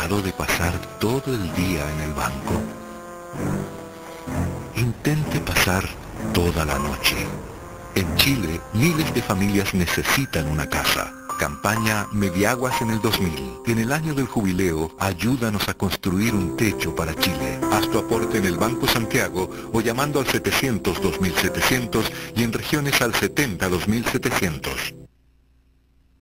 cansado de pasar todo el día en el banco? Intente pasar toda la noche. En Chile, miles de familias necesitan una casa. Campaña Mediaguas en el 2000. En el año del jubileo, ayúdanos a construir un techo para Chile. Haz tu aporte en el Banco Santiago o llamando al 700-2700 y en regiones al 70-2700.